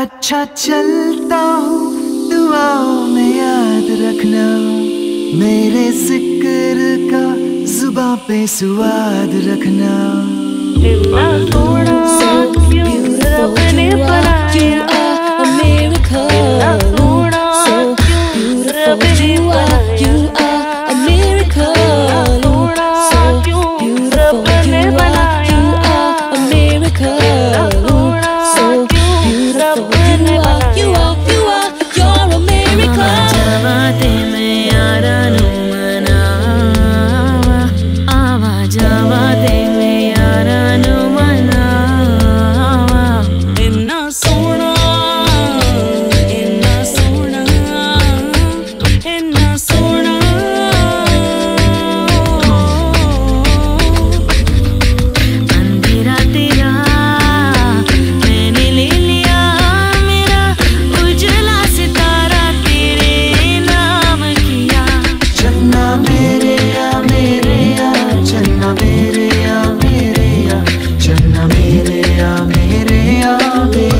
अच्छा चलता हूँ दुआओं में याद रखना, मेरे जिक्र का जुबां पे सुवाद रखना। इन्ना सोना क्यों रब ने बनाया, इन्ना सोना क्यों रब ने बनाया, इन्ना सोना क्यों रब ने बनाया, इन्ना सोना क्यों रब ने बनाया। You're a miracle. आवाज़ में यारा नू मनावा, आवाज़ में यारा नू मनावा। इन्ना सोना, इन्ना सोना, इन्ना सोना। अंधेरा तेरा मैंने ले लिया, मेरा उजला सितारा तेरे नाम किया। चन्ना मेरेया मेरेया, चन्ना मेरेया मेरेया, चन्ना मेरेया मेरेया मेरेया।